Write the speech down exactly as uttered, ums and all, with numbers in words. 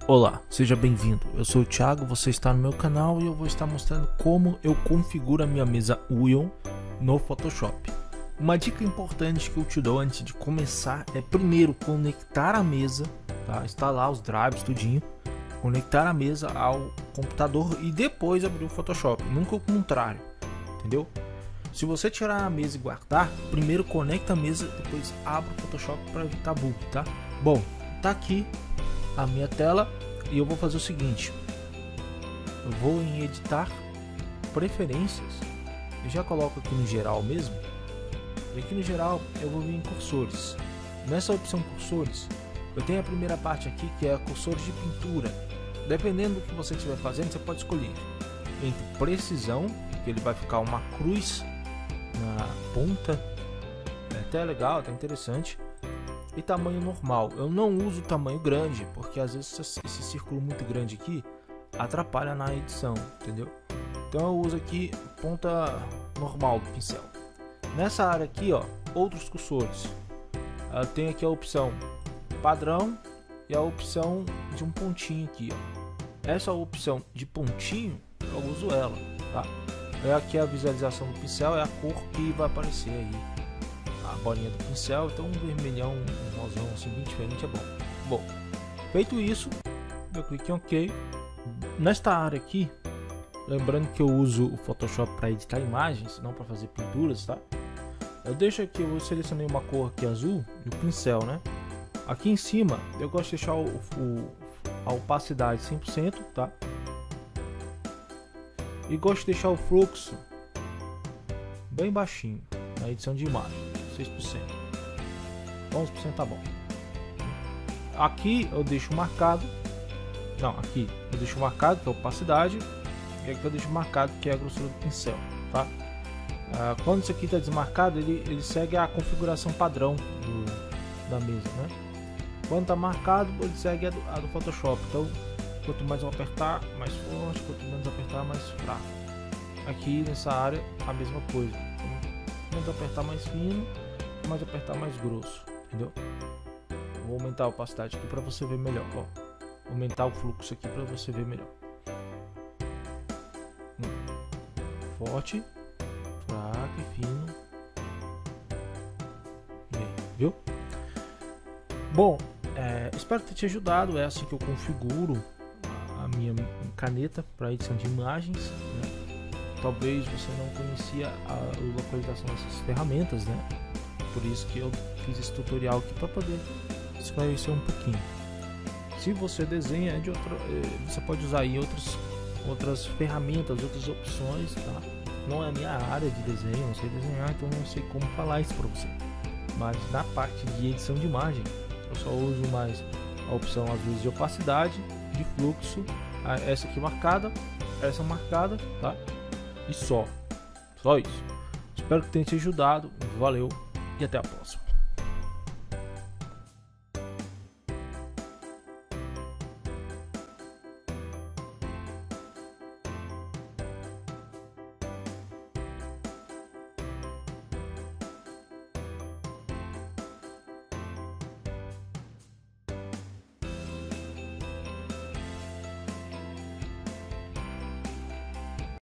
Olá, seja bem-vindo. Eu sou o Thiago, você está no meu canal e eu vou estar mostrando como eu configuro a minha mesa Uion no Photoshop. Uma dica importante que eu te dou antes de começar é primeiro conectar a mesa, tá? Instalar os drives, tudinho, conectar a mesa ao computador e depois abrir o Photoshop, nunca o contrário, entendeu? Se você tirar a mesa e guardar, primeiro conecta a mesa, depois abre o Photoshop para evitar bug, tá? Bom, tá aqui a minha tela e eu vou fazer o seguinte: eu vou em editar preferências, eu já coloco aqui no geral mesmo, e aqui no geral eu vou vir em cursores. Nessa opção cursores eu tenho a primeira parte aqui que é cursores de pintura. Dependendo do que você estiver fazendo, você pode escolher entre precisão, que ele vai ficar uma cruz na ponta, é até legal, até interessante, e tamanho normal. Eu não uso tamanho grande porque às vezes esse círculo muito grande aqui atrapalha na edição, entendeu? Então eu uso aqui ponta normal do pincel. Nessa área aqui, ó, outros cursores, eu tenho aqui a opção padrão e a opção de um pontinho aqui, ó. Essa opção de pontinho eu uso ela, tá? É aqui a visualização do pincel, é a cor que vai aparecer aí, a bolinha do pincel. Então um vermelhão, um rosão assim bem diferente é bom. Bom, feito isso, eu clico em OK. Nesta área aqui, lembrando que eu uso o Photoshop para editar imagens, não para fazer pinturas, tá? Eu deixo aqui, eu selecionei uma cor aqui azul e o pincel, né? Aqui em cima eu gosto de deixar o, o, a opacidade cem por cento, tá? E gosto de deixar o fluxo bem baixinho na edição de imagem, seis por cento. onze por cento tá bom. Aqui eu deixo marcado, não, aqui eu deixo marcado que é a opacidade, e aqui eu deixo marcado que é a grossura do pincel, tá? Ah, quando isso aqui está desmarcado, ele, ele segue a configuração padrão do, da mesa, né? Quando está marcado, ele segue a do, a do Photoshop. Então, quanto mais eu apertar, mais forte; quanto menos apertar, mais fraco. Aqui nessa área, a mesma coisa. Quanto menos apertar, mais fino; mais apertar, mais grosso, entendeu? Vou aumentar a opacidade aqui para você ver melhor. Ó, aumentar o fluxo aqui para você ver melhor. Hum. Forte, fraco e fino. Bem, viu? Bom, é, espero ter te ajudado. É assim que eu configuro a minha caneta para edição de imagens, né? Talvez você não conhecia a localização dessas ferramentas, né? Por isso que eu fiz esse tutorial aqui para poder esclarecer um pouquinho. Se você desenha de outra, você pode usar aí outras outras ferramentas, outras opções, tá? Não é a minha área de desenho, não sei desenhar, então não sei como falar isso para você. Mas na parte de edição de imagem, eu só uso mais a opção às vezes de opacidade, de fluxo, essa aqui marcada, essa marcada, tá? E só, só isso. Espero que tenha te ajudado. Valeu e até a próxima.